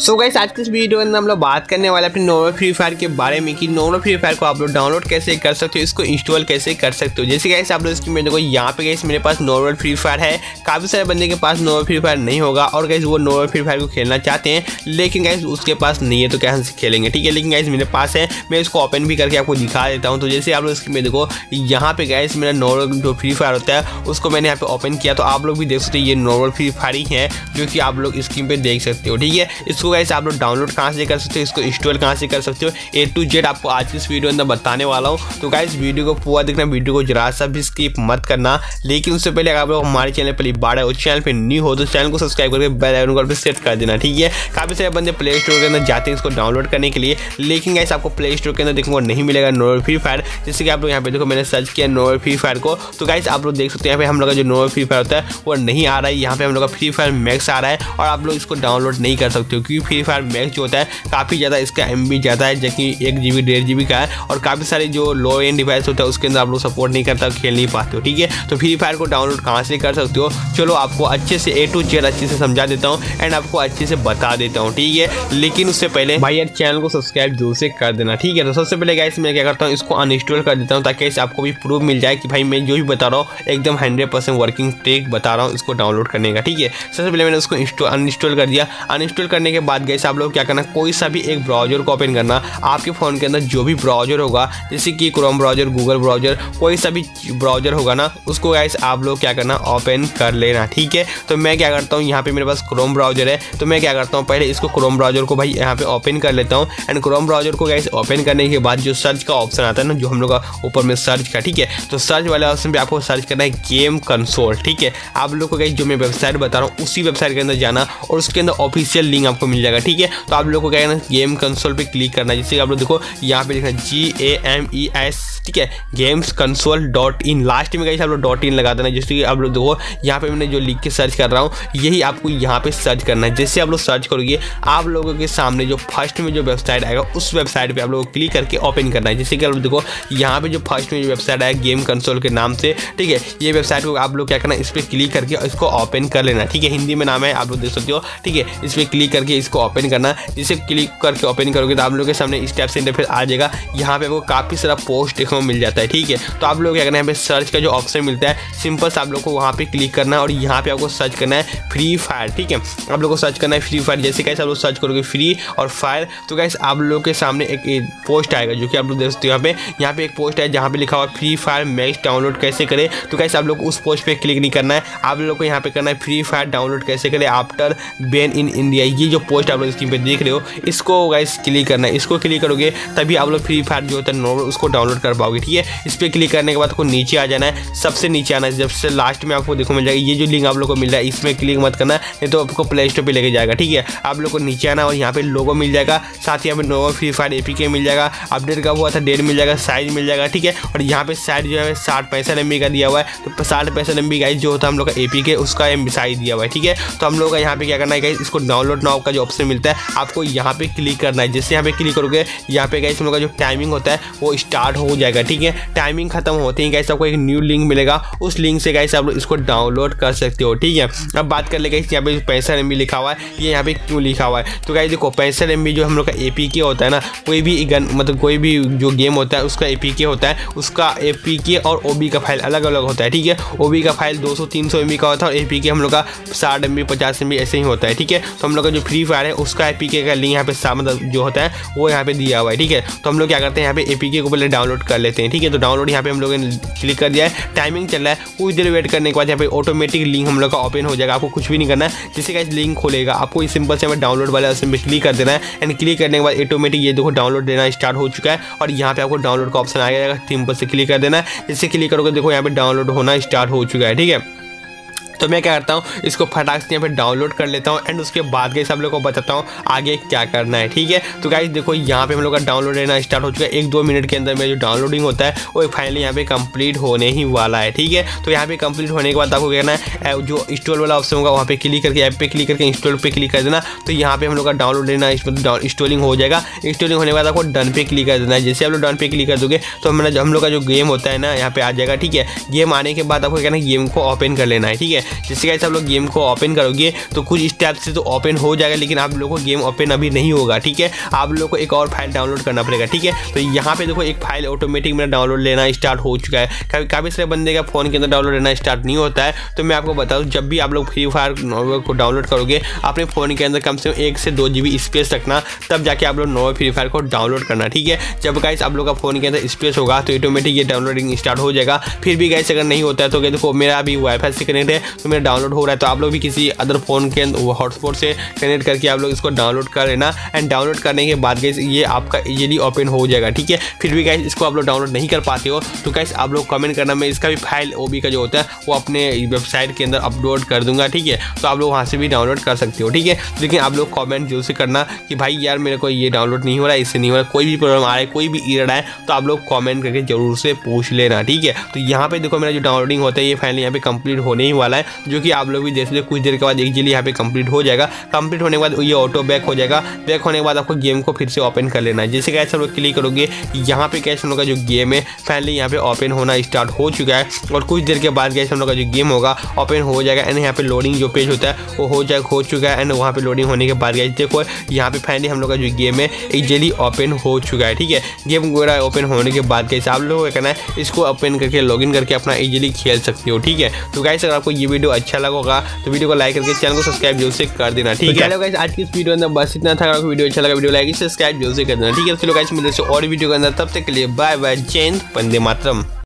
So guys आज की इस वीडियो के अंदर हम लोग बात करने वाले अपने नॉर्मल फ्री फायर के बारे में कि नॉर्मल फ्री फायर को आप लोग डाउनलोड कैसे कर सकते हो, इसको इंस्टॉल कैसे कर सकते हो। जैसे गाइस आप लोग इसकी में देखो यहाँ पे गाइस मेरे पास नॉर्मल फ्री फायर है। काफ़ी सारे बंदे के पास नॉर्मल फ्री फायर नहीं होगा और गाइस वो नॉर्मल फ्री फायर को खेलना चाहते हैं लेकिन गाइस उसके पास नहीं है तो कैसे खेलेंगे, ठीक है। लेकिन गाइस मेरे पास है, मैं इसको ओपन भी करके आपको दिखा देता हूँ। तो जैसे आप लोग इसकी में देखो यहाँ पे गाइस मेरा नॉर्मल जो फ्री फायर होता है उसको मैंने यहाँ पे ओपन किया, तो आप लोग भी देख सकते हैं ये नॉर्मल फ्री फायर ही है जो कि आप लोग स्क्रीन पे देख सकते हो, ठीक है। इसको गाइस आप लोग डाउनलोड कहाँ से कर सकते हो, इसको इंस्टॉल कहाँ से कर सकते हो, A to Z आपको आज की इस वीडियो अंदर बताने वाला हूँ। तो गाइस वीडियो को पूरा देखना, वीडियो को जरा सा भी स्किप मत करना। लेकिन उससे पहले अगर आप लोग हमारे चैनल पर बार है उस चैनल पे न्यू हो तो चैनल को सब्सक्राइब करके बेल आइकन पर सेट कर देना, ठीक है। काफ़ी सारे बंदे प्ले स्टोर के अंदर जाते हैं इसको डाउनलोड करने के लिए, लेकिन गाइस आपको प्ले स्टोर के अंदर देखने को नहीं मिलेगा नॉर्मल फ्री फायर। जैसे कि आप लोग यहाँ पे देखो मैंने सर्च किया नॉर्मल फ्री फायर को, तो गाइस आप लोग देख सकते हैं यहाँ पे हम लोग का जो नॉर्मल फ्री फायर होता है वो नहीं आ रहा है। यहाँ पे हम लोग का फ्री फायर मैक्स आ रहा है और आप लोग इसको डाउनलोड नहीं कर सकते हो क्योंकि फ्री फायर मैक्स जो होता है काफ़ी ज़्यादा इसका MB ज़्यादा है, जबकि 1 GB 1.5 GB का है और काफ़ी सारे जो लो एंड डिवाइस होता है उसके अंदर आप लोग सपोर्ट नहीं करता, खेल नहीं पाते हो, ठीक है। तो फ्री फायर को डाउनलोड कहाँ से कर सकते हो, चलो आपको अच्छे से A to Z अच्छे से समझा देता हूँ एंड आपको अच्छे से बता देता हूँ, ठीक है। लेकिन उससे पहले भाई यार चैनल को सब्सक्राइब जरूर से कर देना, ठीक है। तो सबसे पहले गाइस मैं क्या करता हूँ इसको अनइंस्टॉल कर देता हूँ ताकि आपको भी प्रूफ मिल जाए कि भाई मैं जो भी बता रहा हूँ एकदम 100% वर्किंग ट्रिक बता रहा हूँ इसको डाउनलोड करने का, ठीक है। सबसे पहले मैंने उसको अनइंस्टॉल कर दिया। अनइंस्टॉल करने के बाद गाइस आप लोग क्या करना, कोई सा भी एक ब्राउजर को ओपन करना। आपके फ़ोन के अंदर जो भी ब्राउजर होगा जैसे कि क्रोम ब्राउजर, गूगल ब्राउजर, कोई सा भी ब्राउजर होगा ना उसको गाइस आप लोग क्या करना ओपन कर लेना, ठीक है। तो मैं क्या करता हूँ यहाँ पे मेरे पास क्रोम ब्राउजर है तो मैं क्या करता हूँ पहले इसको क्रोम ब्राउजर को भाई यहाँ पे ओपन कर लेता हूँ एंड क्रोम ब्राउजर को गाइस ओपन करने के बाद जो सर्च का ऑप्शन आता है ना जो हम लोग का ऊपर में सर्च का, ठीक है। तो सर्च वाले ऑप्शन पे आपको सर्च करना है गेम कंसोल, ठीक है। आप लोग को गाइस जो मैं वेबसाइट बता रहा हूँ उसी वेबसाइट के अंदर जाना और उसके अंदर ऑफिशियल लिंक आपको मिल जाएगा, ठीक है। तो आप लोग को क्या करना है गेम कंसोल पे क्लिक करना है। जैसे आप लोग देखो यहाँ पे लिखना GAMES, ठीक है, gamesconsole.in। लास्ट में गाइस आप लोग .in लगा देना। जैसे कि आप लोग देखो यहाँ पे मैंने जो लिख के सर्च कर रहा हूँ यही आपको यहाँ पे सर्च करना है। जैसे आप लोग सर्च करोगे आप लोगों के सामने जो फर्स्ट में जो वेबसाइट आएगा उस वेबसाइट पे आप लोगों को क्लिक करके ओपन करना है। जैसे कि आप लोग देखो यहाँ पे जो फर्स्ट में जो वेबसाइट आएगा गेम कंसोल के नाम से, ठीक है। ये वेबसाइट को आप लोग क्या करना है इस पर क्लिक करके इसको ओपन कर लेना, ठीक है। हिंदी में नाम है आप लोग देख सकते हो, ठीक है। इस पर क्लिक करके इसको ओपन करना। जिसे क्लिक करके ओपन करोगे तो आप लोग के सामने इस टाइप से इंटरफेस आ जाएगा। यहाँ पे आपको काफ़ी सारा पोस्ट देखने को मिल जाता है, ठीक है। तो आप लोग क्या करना है यहाँ पे सर्च का जो ऑप्शन मिलता है सिंपल से आप लोग को वहाँ पे क्लिक करना है और यहाँ पे आपको सर्च करना है फ्री फायर, ठीक है। आप लोग को सर्च करना है फ्री फायर। जैसे कैसे आप लोग सर्च करोगे फ्री और फायर तो गाइस आप लोग के सामने एक पोस्ट आएगा जो कि आप लोग देख सकते हो। यहाँ पे एक पोस्ट है जहाँ पे लिखा हुआ फ्री फायर मैक्स डाउनलोड कैसे करें। तो गाइस आप लोग उस पोस्ट पे क्लिक नहीं करना है, आप लोग को यहाँ पे करना है फ्री फायर डाउनलोड कैसे करें आफ्टर बैन इन इंडिया। ये जो पोस्ट आप लोग स्क्रीन पे देख रहे हो इसको गाइस क्लिक करना है। इसको क्लिक करोगे तभी आप लोग फ्री फायर जो होता है नॉर्मल उसको डाउनलोड कर पाओगे, ठीक है। इस पर क्लिक करने के बाद आपको नीचे आ जाना है, सबसे नीचे आना है। जब से लास्ट में आपको देखो मिल जाएगा ये जो लिंक आप लोग को मिल रहा है इसमें क्लिक मत करना नहीं तो आपको प्ले स्टोर पे लेके जाएगा, ठीक है। आप लोग को नीचे आना और यहाँ पे लोगो मिल जाएगा, साथ ही यहाँ पे नॉर्मल फ्री फायर APK मिल जाएगा, अपडेट कब हुआ था डेट मिल जाएगा, साइज मिल जाएगा, ठीक है। और यहाँ पे साइज जो है 60-65 MB का दिया हुआ है। तो 60-65 MB गाइस जो होता है हम लोग का APK उसका साइज दिया हुआ है, ठीक है। तो हम लोग का यहाँ पे क्या करना है गाइस इसको डाउनलोड नाउ का जो ऑप्शन मिलता है आपको यहाँ पे क्लिक करना है। जैसे यहाँ पे क्लिक करोगे यहाँ पे गाइस हम लोग का जो टाइमिंग होता है वो स्टार्ट हो जाएगा, ठीक है। टाइमिंग खत्म होते ही गाइस आपको एक न्यू लिंक मिलेगा, उस लिंक से गाइस आप लोग इसको डाउनलोड कर सकते हो, ठीक है। अब बात कर ले गाइस यहाँ पे 65 MB लिखा हुआ है, ये यहाँ पे क्यों लिखा हुआ है तो गाइस देखो 65 MB जो हम लोग का APK होता है ना, कोई भी गन मतलब कोई भी जो गेम होता है उसका APK होता है, उसका APK और OB का फाइल अलग अलग होता है, ठीक है। OB का फाइल 200-300 MB का होता है और APK हम लोग का 60 MB 50 MB ऐसे ही होता है, ठीक है। तो हम लोग का जो फ्री फायर है उसका APK का लिंक यहाँ पे मतलब जो होता है वो यहाँ पे दिया हुआ है, ठीक है। तो हम लोग क्या करते हैं यहाँ पे APK को पहले डाउनलोड कर लेते हैं, ठीक है। तो डाउनलोड यहाँ पे हम लोगों ने क्लिक कर दिया है। टाइमिंग चल रहा है, कुछ देर वेट करने के बाद यहाँ पे ऑटोमेटिक लिंक हम लोग का ओपन हो जाएगा। आपको कुछ भी नहीं करना है, जैसे गाइस लिंक खोलेगा आपको सिंपल से डाउनलोड वाले ऑप्शन पे क्लिक कर देना है एंड क्लिक करने के बाद ऑटोमेटिक ये देखो डाउनलोड देना स्टार्ट हो चुका है और यहाँ पे आपको डाउनलोड का ऑप्शन आ जाएगा, सिंपल से क्लिक कर देना है। जैसे क्लिक करोगे देखो यहाँ पे डाउनलोड होना स्टार्ट हो चुका है, ठीक है। तो मैं क्या करता हूँ इसको फटाक से यहाँ पे डाउनलोड कर लेता हूँ एंड उसके बाद गाइस आप लोगों को बताता हूँ आगे क्या करना है, ठीक है। तो गाइस देखो यहाँ पे हम लोग का डाउनलोड लेना स्टार्ट हो चुका है। 1-2 मिनट के अंदर में जो डाउनलोडिंग होता है वो फाइनली यहाँ पे कंप्लीट होने ही वाला है, ठीक है। तो यहाँ पे कंप्लीट होने के बाद आपको क्या करना है जो इंस्टॉल वाला ऑप्शन होगा वहाँ पे क्लिक करके ऐप पे क्लिक करके इंस्टॉल पे क्लिक कर देना। तो यहाँ पे हम लोग का डाउनलोड लेना इंस्टॉलिंग हो जाएगा। इंस्टॉलिंग होने के बाद आपको डन पे क्लिक कर देना है। जैसे आप लोग डन पे क्लिक कर दोगे तो हम लोग का जो गेम होता है ना यहाँ पे आ जाएगा, ठीक है। गेम आने के बाद आपको क्या करना है गेम को ओपन कर लेना है, ठीक है। जैसे गाइस आप लोग गेम को ओपन करोगे तो कुछ स्टेप से तो ओपन हो जाएगा, लेकिन आप लोगों को गेम ओपन अभी नहीं होगा। ठीक है, आप लोगों को एक और फाइल डाउनलोड करना पड़ेगा। ठीक है, तो यहाँ पे देखो एक फाइल ऑटोमेटिक मेरा डाउनलोड लेना स्टार्ट हो चुका है। काफ़ी सारे बंदे का फोन के अंदर डाउनलोड लेना स्टार्ट नहीं होता है। तो मैं आपको बता दूं, जब भी आप लोग फ्री फायर को डाउनलोड करोगे अपने फ़ोन के अंदर कम से कम 1 से 2 GB स्पेस रखना, तब जाके आप लोग नॉर्मल फ्री फायर को डाउनलोड करना। ठीक है, जब गाइस आप लोग का फ़ोन के अंदर स्पेस होगा तो ऑटोमेटिक ये डाउनलोडिंग स्टार्ट हो जाएगा। फिर भी गाइस अगर नहीं होता है तो देखो मेरा अभी वाईफाई से कनेक्ट है तो मेरा डाउनलोड हो रहा है, तो आप लोग भी किसी अदर फोन के हॉटस्पॉट से कनेक्ट करके आप लोग इसको डाउनलोड कर लेना। एंड डाउनलोड करने के बाद गाइस ये आपका इजीली ओपन हो जाएगा। ठीक है, फिर भी गाइस इसको आप लोग डाउनलोड नहीं कर पाते हो तो गाइस आप लोग कमेंट करना, मैं इसका भी फाइल ओबी का जो होता है वो अपने वेबसाइट के अंदर अपलोड कर दूंगा। ठीक है, तो आप लोग वहाँ से भी डाउनलोड कर सकते हो। ठीक है, लेकिन आप लोग कमेंट जरूर से करना कि भाई यार मेरे को ये डाउनलोड नहीं हो रहा है, इससे नहीं हो रहा है, कोई भी प्रॉब्लम आ रहा है, कोई भी एरर आए तो आप लोग कमेंट करके जरूर से पूछ लेना। ठीक है, तो यहाँ पे देखो मेरा जो डाउनलोडिंग होता है ये फाइनली यहाँ पे कंप्लीट होने ही वाला है, जो कि आप लोग भी देख सकते हो। कुछ देर के बाद इजीली यहाँ पे कंप्लीट हो जाएगा। कंप्लीट होने के बाद ये ऑटो बैक हो जाएगा। बैक होने के बाद आपको गेम को फिर से ओपन कर लेना है। जैसे कैसे आप लोग क्लिक करोगे यहाँ पे कैसे हम लोग का जो गेम है फाइनली यहाँ पे ओपन होना स्टार्ट हो चुका है, और कुछ देर के बाद कैसे हम लोग का जो गेम होगा ओपन हो जाएगा। एंड यहाँ पे लोडिंग जो पेज होता है वो हो चुका है। एंड वहाँ पे लोडिंग होने के बाद देखो यहाँ पे फाइनली हम लोग का जो गेम है इजीली ओपन हो चुका है। ठीक है, गेम वगैरह ओपन होने के बाद कैसे आप लोगों को करना है, इसको ओपन करके लॉगिन करके अपना इजीली खेल सकते हो। ठीक है, तो गाइस अगर आपको ये वीडियो अच्छा लगा होगा तो वीडियो को लाइक करके चैनल को सब्सक्राइब जरूर से कर देना। ठीक है, गाइस आज की इस वीडियो अंदर बस इतना था। अगर वीडियो अच्छा लगा वीडियो लाइक सब्सक्राइब जरूर से कर देना। ठीक है, चलो गाइस मिलते हैं और वीडियो के अंदर, तब तक के लिए बाय बाय, जय हिंद, वंदे मातरम।